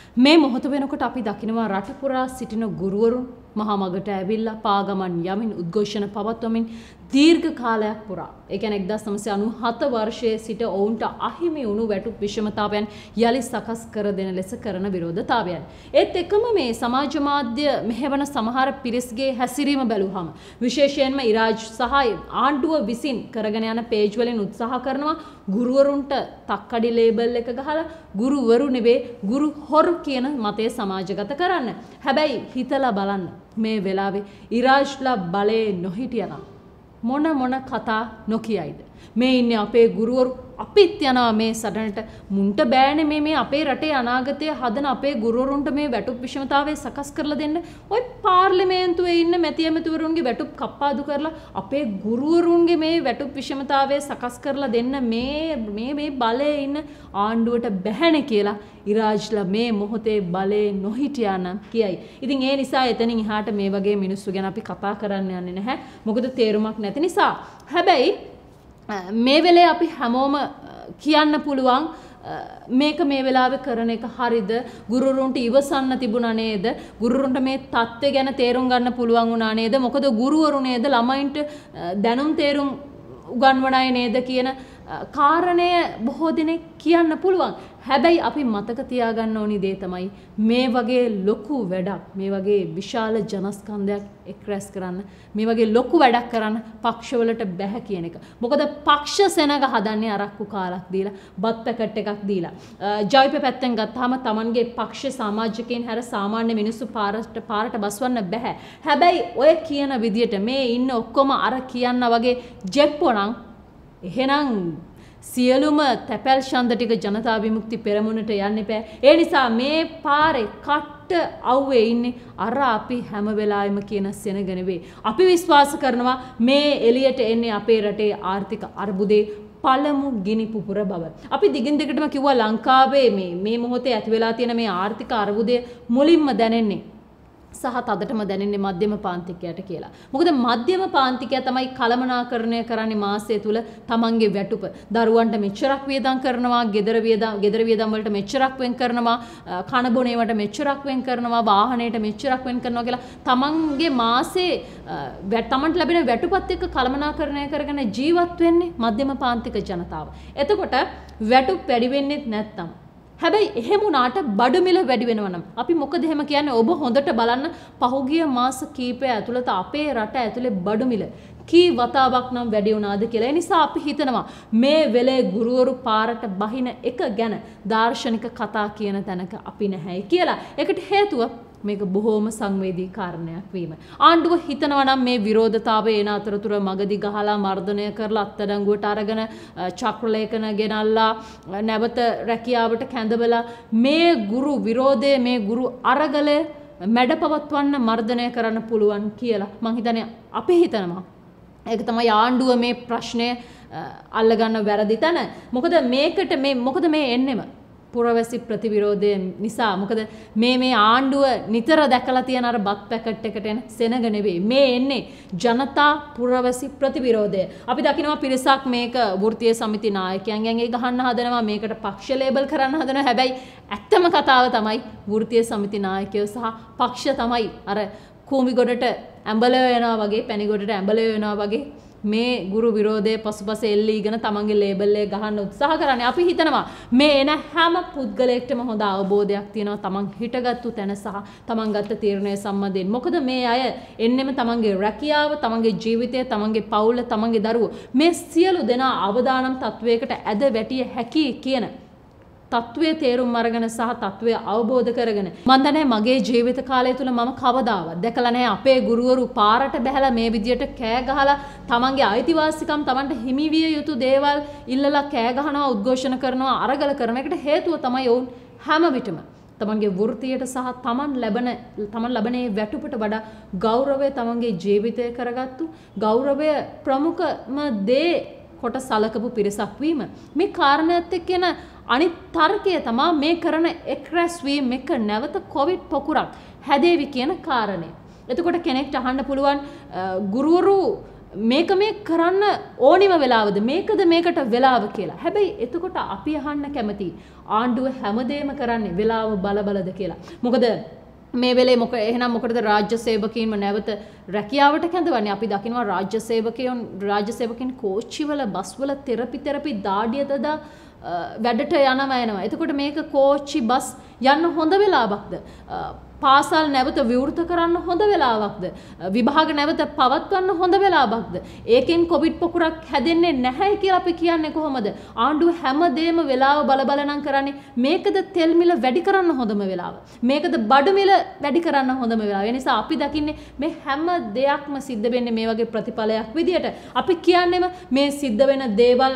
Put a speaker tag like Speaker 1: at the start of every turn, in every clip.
Speaker 1: මේ මොහොත වෙනකොට අපි දකිනවා රට පුරා සිටින ගුරුවරුන් මහා මගට ඇවිල්ලා පාගමන් යමින් උද්ඝෝෂණ පවත්වමින් දීර්ඝ කාලයක් පුරා ඒ කියන්නේ 1997 වර්ෂයේ සිට ඔවුන්ට අහිමි වුණු වැටුප් විෂමතාවයන් යලි සකස් කර දෙන ලෙස කරන විරෝධතාවයන්. ඒත් එකම මේ සමාජ මාධ්‍ය මෙහෙවන සමහර පිරිස්ගේ හැසිරීම බැලුවහම විශේෂයෙන්ම ඉරාජ් සහ ආණ්ඩුව විසින් කරගෙන යන පේජ් වලින් උත්සාහ කරනවා ගුරුවරුන්ට තක්කඩි ලේබල් එක ගහලා ගුරුවරු නෙවෙයි ගුරු හොරු කියන මතය සමාජගත කරන්න. හැබැයි හිතලා බලන්න මේ වෙලාවේ ඉරාජ්ලා බලේ නොහිටියනම් මොන කතා නොකියයිද මේ ඉන්නේ අපේ ගුරුවරු අපිත් යනවා මේ සටනට මුන්ට බෑනේ මේ අපේ රටේ අනාගතය හදන අපේ ගුරුවරුන්ට මේ වැටුප් විෂමතාවය සකස් කරලා දෙන්න ඔය පාර්ලිමේන්තුවේ ඉන්න මැති ඇමතිවරුන්ගේ වැටුප් කප්පාදු කරලා අපේ ගුරුවරුන්ගේ මේ වැටුප් විෂමතාවය සකස් කරලා දෙන්න මේ බලයේ ඉන්න ආණ්ඩුවට බැහැනේ කියලා ඉරාජ්ලා මේ මොහොතේ බලේ නොහිටියා නම් කියයි. ඉතින් ඒ නිසා එතනින් එහාට මේ වගේ මිනිස්සු ගැන අපි කතා කරන්න යන්නේ නැහැ. මොකද තේරුමක් නැති නිසා. හැබැයි මේ වෙලේ අපි හැමෝම කියන්න පුළුවන් මේක මේ වෙලාවේ කරන එක හරිද ගුරුවරුන්ට ඉවසන්න තිබුණා නේද ගුරුවරුන්ට මේ தත්ත්වය ගැන තේරුම් ගන්න පුළුවන් වුණා නේද මොකද ගුරුවරු නේද ළමයින්ට දැනුම් තේරුම් උගන්වන අය නේද කියන කාරණය බොහෝ දෙනෙක් කියන්න පුළුවන්. හැබැයි අපි මතක තියාගන්න ඕනි දේ තමයි මේ වගේ ලොකු වැඩක් මේ වගේ විශාල ජනස්කන්ධයක් එක් රැස් කරන්න මේ වගේ ලොකු වැඩක් කරන්න පක්ෂවලට බැහැ කියන එක. මොකද පක්ෂ සෙනග හදන්නේ අරක්කු කාලක් දීලා බත් පැකට් එකක් දීලා. ජයිප පැත්තෙන් ගත්තාම Tamanගේ පක්ෂ සමාජිකයන් හැර සාමාන්‍ය මිනිස්සු පාරට බස්වන්න බැහැ. හැබැයි ඔය කියන විදියට මේ ඉන්න ඔක්කොම අර කියන්න වගේ ජෙප්පොනම් එහෙනම් සියලුම තැපැල් ඡන්ද ටික ජනතා විමුක්ති පෙරමුණට යන්න එපා. ඒ නිසා මේ පාරේ කට්ට අවුවේ ඉන්නේ අර අපි හැම වෙලාවෙම කියන සෙනග නෙවෙයි. අපි විශ්වාස කරනවා මේ එළියට එන්නේ අපේ රටේ ආර්ථික අර්බුදේ පළමු ගිනි පුපුර බව. අපි දිගින් දිගටම කිව්වා ලංකාවේ මේ මොහොතේ ඇති වෙලා තියෙන මේ ආර්ථික අර්බුදය මුලින්ම දැනෙන්නේ සහ තදටම දැනෙන්නේ මධ්‍යම පාන්තිකයට කියලා. මොකද මධ්‍යම පාන්තිකයා තමයි කළමනාකරණය කරන්නේ මාසය තුල තමන්ගේ වැටුප. දරුවන්ට මෙච්චරක් වියදම් කරනවා, ගෙදර වියදම් වලට මෙච්චරක් වෙන් කරනවා, කන බොන ඒවට මෙච්චරක් වෙන් කරනවා, වාහනයට මෙච්චරක් වෙන් කරනවා කියලා තමන්ගේ මාසේ තමන්ට ලැබෙන වැටුපත් එක්ක කළමනාකරණය කරගෙන ජීවත් වෙන්නේ මධ්‍යම පාන්තික ජනතාව. එතකොට වැටුප් වැඩි වෙන්නේ නැත්නම් හැබැයි එහෙම උනාට බඩු මිල වැඩි වෙනවා නම් අපි මොකද එහෙම කියන්නේ ඔබ හොඳට බලන්න පහුගිය මාස කීපය ඇතුළත අපේ රට ඇතුලේ බඩු මිල කී වතාවක් නම් වැඩි වුණාද කියලා. ඒ නිසා අපි හිතනවා මේ වෙලේ ගුරුවරු පාරට බහින එක ගැන දාර්ශනික කතා කියන තැනක අපි නැහැයි කියලා. ඒකට හේතුව මේක බොහෝම සංවේදී කාරණයක් වීම. ආණ්ඩුව හිතනවා නම් මේ විරෝධතාවය එන අතරතුර මගදී ගහලා මර්ධනය කරලා අත්අඩංගුවට අරගෙන චක්‍රලේඛන ගෙනල්ලා නැවත රැකියාවට කැඳවලා මේ ගුරු විරෝධය මේ ගුරු අරගලය මැඩපවත්වන්න මර්ධනය කරන්න පුළුවන් කියලා මං හිතන්නේ අපි හිතනවා. ඒක තමයි ආණ්ඩුව මේ ප්‍රශ්නය අල්ලගන්න වැරදි තැන. මොකද මේ එන්නෙම පුරවැසි ප්‍රතිවිරෝධය නිසා. මොකද මේ ආණ්ඩුව නිතර දැකලා තියෙන අර බත් පැකට් එකට එන සෙනග නෙවෙයි. මේ එන්නේ ජනතා පුරවැසි ප්‍රතිවිරෝධය. අපි දකිනවා පිරිසක් මේක වෘත්තීය සමිති නායකයන්ගෙන් ගහන්න හදනවා, මේකට පක්ෂ ලේබල් කරන්න හදනවා. හැබැයි ඇත්තම කතාව තමයි වෘත්තීය සමිති නායකයෝ සහ පක්ෂ තමයි අර කූඹි ගොඩට ඇඹලය වෙනවා වගේ, පැණි ගොඩට ඇඹලය වෙනවා වගේ මේ ගුරු විරෝධයේ පසුපස එල්ලීගෙන තමන්ගේ ලේබල් එක ගහන්න උත්සාහ කරන්නේ. අපි හිතනවා මේ එන හැම පුද්ගලයෙක්ටම හොඳ අවබෝධයක් තියෙනවා තමන් හිටගත්තු තැන සහ තමන් ගත්ත තීරණය සම්බන්ධයෙන්. මොකද මේ අය එන්නෙම තමන්ගේ රැකියාව, තමන්ගේ ජීවිතය, තමන්ගේ පවුල, තමන්ගේ දරුවෝ මේ සියලු දෙනා අවදානම් තත්වයකට ඇද වැටිය හැකි කියන තත්වයේ තේරුම් අරගෙන සහ තත්වය අවබෝධ කරගෙන මම දන්නේ මගේ ජීවිත කාලය තුල මම කවදාවත් දැකලා නැහැ අපේ ගුරුවරු පාරට බැහැලා මේ විදියට කෑ ගහලා තමන්ගේ අයිතිවාසිකම් තමන්ට හිමි විය යුතු දේවල් ඉල්ලලා කෑ ගහනවා, උද්ඝෝෂණ කරනවා, අරගල කරන එකට හේතුව තමයි ඔවුන් හැම විටම තමන්ගේ වෘත්තියට සහ තමන් ලබන වැටුපට වඩා ගෞරවය තමන්ගේ ජීවිතය කරගත්තු ගෞරවය ප්‍රමුඛම දේ කොට සලකපු පිරිසක් වීම. මේ කාරණාත් එක්ක යන අනිත් තර්කය තමයි මේ කරන එක්රැස්වීම එක නැවත කොවිඩ් පොකුරක් හැදේවි කියන කාරණය. එතකොට කෙනෙක්ට අහන්න පුළුවන් ගුරුවරු මේක මේ කරන්න ඕනිම වෙලාවද මේකද මේකට වෙලාව කියලා. හැබැයි එතකොට අපි අහන්න කැමති ආණ්ඩුව හැමදේම කරන්නේ වෙලාව බලද කියලා. මොකද මේ වෙලේ එහෙනම් මොකටද රාජ්‍ය සේවකීන්ව නැවත රැකියාවට කැඳවන්නේ? අපි දකිනවා රාජ්‍ය සේවකයන් කෝච්චිවල බස්වල තෙරපි දාඩිය දදා වැඩට යනවා. එතකොට මේක කෝච්චි බස් යන්න හොඳ වෙලාවක්ද? පාසල් නැවත විවෘත කරන්න හොඳ වෙලාවක්ද? විභාග නැවත පවත්වන්න හොඳ වෙලාවක්ද? ඒකෙන් කොවිඩ් පොකුරක් හැදෙන්නේ නැහැ කියලා අපි කියන්නේ කොහොමද? ආණ්ඩුව හැමදේම වෙලාව බල නම් කරන්නේ. මේකද තෙල් මිල වැඩි කරන්න හොඳම වෙලාව. මේකද බඩු මිල වැඩි කරන්න හොඳම වෙලාව. ඒ නිසා අපි දකින්නේ මේ හැම දෙයක්ම සිද්ධ වෙන්නේ මේ වගේ ප්‍රතිඵලයක් විදියට. අපි කියන්නේම මේ සිද්ධ වෙන දේවල්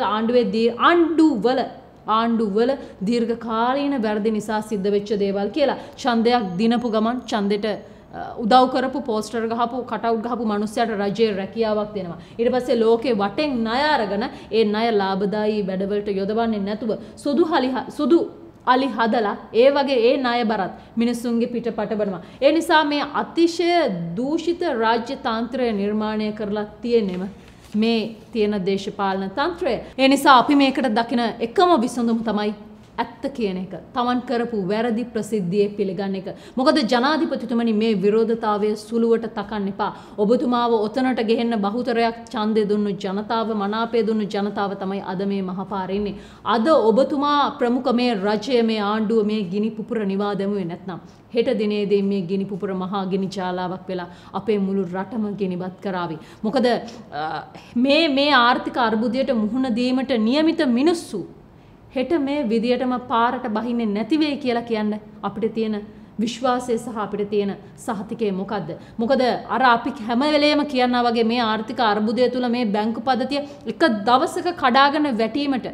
Speaker 1: ආණ්ඩුවල දීර්ඝකාලීන වැරදි නිසා සිද්ධ වෙච්ච දේවල් කියලා. ඡන්දයක් දිනපු ගමන් ඡන්දෙට උදව් කරපු පෝස්ටර් ගහපු කටවුට් ගහපු මිනිස්සයාට රජයේ රැකියාවක් දෙනවා. ඊට පස්සේ ලෝකේ වටෙන් ණය අරගෙන ඒ ණය ලාභදායී වැඩවලට යොදවන්නේ නැතුව සුදු අලි හදලා ඒ වගේ ඒ ණය බරත් මිනිස්සුන්ගේ පිටපට බනවා. ඒ නිසා මේ අතිශය දූෂිත රාජ්‍ය තාන්ත්‍රය නිර්මාණය කරලා තියෙනෙම මේ තියෙන දේශපාලන තන්ත්‍රය. ඒ නිසා අපි මේකට දකින එකම විසඳුම තමයි ඇත්ත කියන එක. Taman කරපු වැරදි ප්‍රසිද්ධියේ පිළිගන්න එක. මොකද ජනාධිපතිතුමනි මේ විරෝධතාවය සුළුවට තකන්න එපා. ඔබතුමාව ඔතනට ගෙහෙන්න බහුතරයක් ඡන්දය දුන්නු ජනතාව, මනාපය දුන්නු ජනතාව තමයි අද මේ මහපාරේ ඉන්නේ. අද ඔබතුමා ප්‍රමුඛ මේ රජය, මේ ආණ්ඩුව මේ ගිනි පුපුර නිවා දැමුවේ නැත්නම් හෙට දිනේදී මේ ගිනි පුපුර මහා ගිනි ජාලාවක් වෙලා අපේ මුළු රටම ගිනිබත් කරાવી. මොකද මේ ආර්ථික අර්බුදයට මුහුණ දීමට නියමිත මිනිස්සු හෙට මේ විදියටම පාරට බහින්නේ නැති වෙයි කියලා කියන්න අපිට තියෙන විශ්වාසය සහ අපිට තියෙන සහතිකය මොකද්ද? මොකද අර අපි හැම වෙලේම කියනවා වගේ මේ ආර්ථික අර්බුදය තුල මේ බැංකු පද්ධතිය එක දවසක කඩාගෙන වැටීමට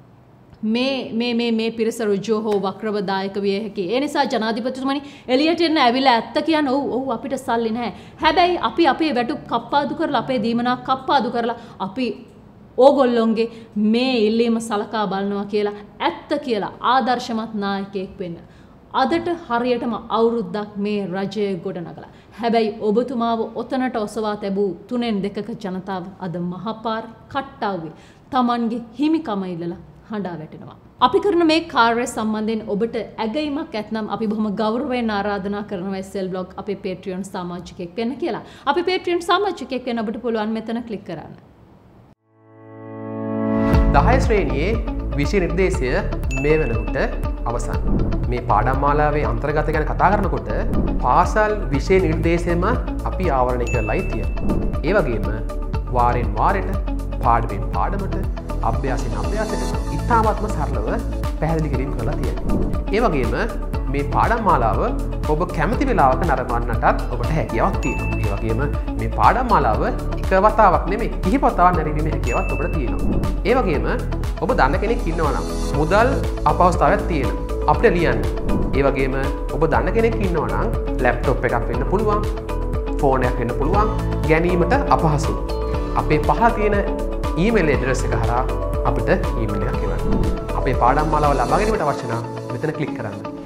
Speaker 1: මේ පිරිස රුජුව හෝ වක්‍රව දායක විය හැකියි. ඒ නිසා ජනාධිපතිතුමනි එළියට එන්න ඇවිල්ලා ඇත්ත කියන ඔව් අපිට සල්ලි නැහැ. හැබැයි අපි අපේ වැටුප් කප්පාදු කරලා අපේ දීමනා කප්පාදු කරලා අපි ඕගොල්ලොන්ගේ මේ ඉල්ලීම සලකා බලනවා කියලා ඇත්ත කියලා ආදර්ශමත් නායකයෙක් වෙන්න. අදට හරියටම අවුරුද්දක් මේ රජය ගොඩනගලා. හැබැයි ඔබතුමාව ඔතනට ඔසවා තැබූ 3/2ක ජනතාව අද මහපාර කට්ටාවේ Tamanගේ හිමිකම ඉල්ලලා හඬා වැටෙනවා. අපි කරන මේ කාර්යය සම්බන්ධයෙන් ඔබට ඇගීමක් ඇතනම් අපි බොහොම ගෞරවයෙන් ආරාධනා කරනවා slvlog අපේ Patreon සමාජිකයෙක් වෙන්න කියලා. අපි Patreon සමාජිකයෙක් වෙන්න ඔබට පුළුවන් මෙතන ක්ලික් කරන්න.
Speaker 2: 10 ශ්‍රේණියේ විෂය නිර්දේශය මේ වෙනකොට අවසන්. මේ පාඩම් මාලාවේ අන්තර්ගත ගැන කතා කරනකොට පාසල් විෂය නිර්දේශයම අපි ආවරණය කරලායි තියෙන්නේ. ඒ වගේම වාරෙන් වාරයට පාඩමෙන් පාඩමට අභ්‍යාසයෙන් අභ්‍යාසයට ඉතාමත්ම සරලව පැහැදිලි කිරීම කරලා තියෙනවා. ඒ වගේම මේ පාඩම් මාලාව ඔබ කැමති වෙලාවක නරඹන්නටත් ඔබට හැකියාවක් තියෙනවා. ඒ වගේම මේ පාඩම් මාලාව එක වතාවක් නෙමෙයි කිහිප වතාවක් නැරඹීමේ හැකියාවක් ඔබට තියෙනවා. ඒ වගේම ඔබ දන්න කෙනෙක් ඉන්නවා නම් මුදල් අපහසුතාවයක් තියෙන අපිට ලියන්න. ඒ වගේම ඔබ දන්න කෙනෙක් ඉන්නවා නම් ලැප්ටොප් එකක් වෙන්න පුළුවන්, ෆෝන් එකක් වෙන්න පුළුවන්, ගැනීමට අපහසු. අපේ පහළ තියෙන ඊමේල් ඇඩ්‍රස් එක හරහා අපිට ඊමේල් එකක් එවන්න. අපේ පාඩම් මාලාව ලබා ගැනීමට අවශ්‍ය නම් මෙතන ක්ලික් කරන්න.